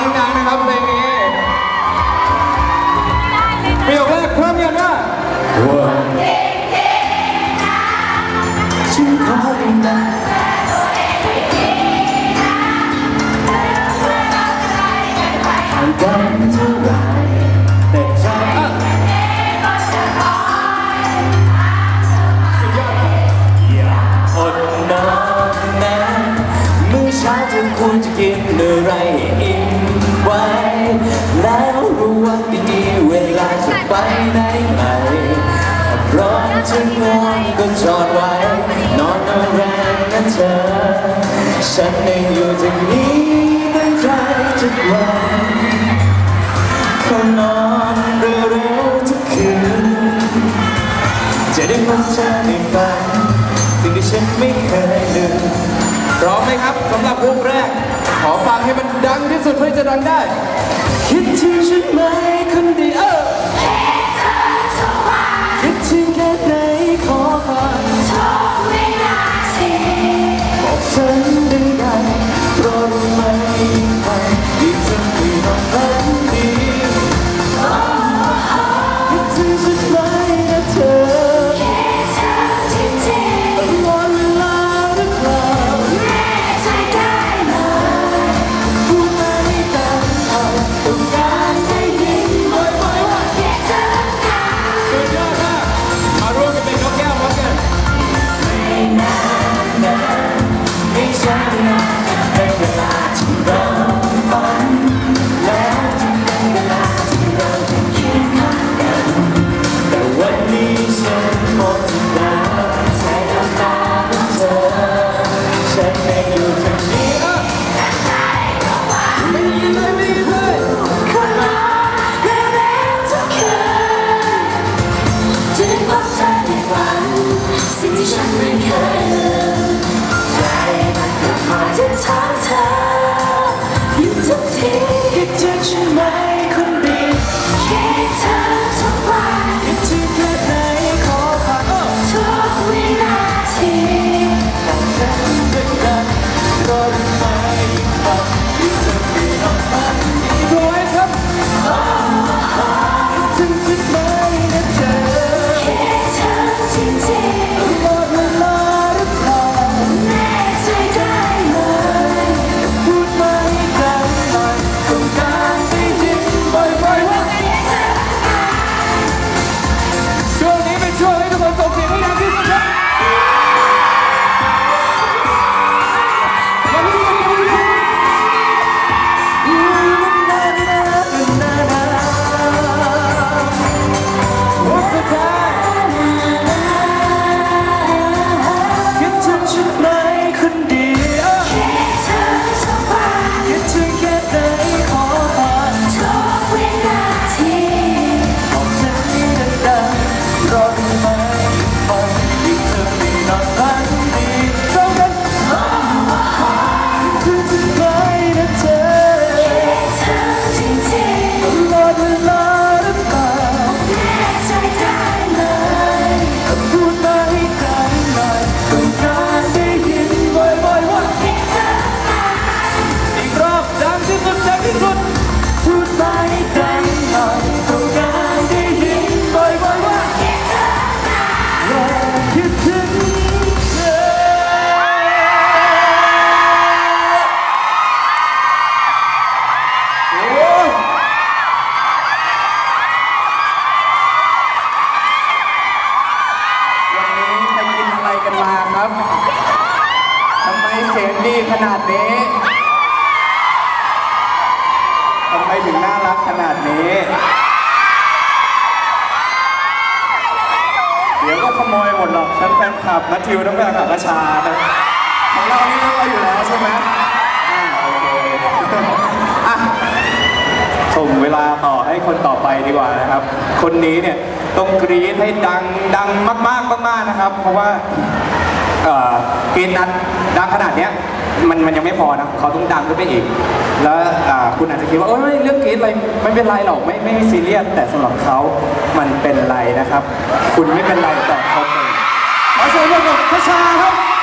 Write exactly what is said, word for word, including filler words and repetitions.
ดังๆนะครับเพลงนี้ประโยคแรกพร้อมยังนะฉันขอดูแลห่างกันเท่าไรแต่ใจอดนอนนะมื้อเช้าเธอควรจะกินอะไรอิ่มไว้แล้วรู้ว่ามีเวลาจะไปไหนไหมพร้อมจะนอนก็จอดไว้นอนเอาแรงนะเธอฉันเองอยู่ตรงนี้ตั้งใจทุกวันเขานอนเร็วๆทุกคืนจะได้พบเธอในฝันสิ่งที่ฉันไม่เคยลืมพร้อมไหมครับสำหรับวงแรกขอฟังให้มันดังที่สุดเพื่อจะดังได้คิดถึงฉันไหมคนดีเออคิดถึงแค่ไหนขอฟังบอกฉันดังๆเพราะรู้ไหมใครที่จะมีน้องฝันดีคิดถึงฉันไหมนะเธอสิ่งที่ฉันไม่เคยลืมใจมันกลับมาที่ถามเธออยู่ทุกทีคิดถึงฉันไหมคนดีคิดเธอทุกวันคิดถึงแค่ไหนขอฟังทุกวินาทีแต่ฉันเป็นกันรอรู้ไหมฝันที่เธอมีน้องฝันดีด้วยครับคิดถึงฉันไหมนะเธอคิดเธอจริงๆทำไมเสียงดีขนาดนี้ทำไมถึงน่ารักขนาดนี้เดี๋ยวก็ขโมยหมดหรอกฉันแฟนคลับนัททิวน้องแฟนคลับกระชาของเรานี่รักเราอยู่แล้วใช่ไหมอ่าโอเคอ่ะส่งเวลาต่อให้คนต่อไปดีกว่านะครับคนนี้เนี่ยต้องกรี๊ดให้ดังดังมากๆมากๆนะครับเพราะว่าเกณฑ์นั้นดังขนาดนี้มันมันยังไม่พอนะเขาต้องดังขึ้นไปอีกแล้วคุณอาจจะคิดว่าโอ้ยเรื่องเกณฑ์อะไรไม่เป็นไรหรอกไม่ไม่ซีเรียสแต่สำหรับเขามันเป็นไรนะครับคุณไม่เป็นไรแต่เขาเป็นขอเชิญพบกับคชาครับ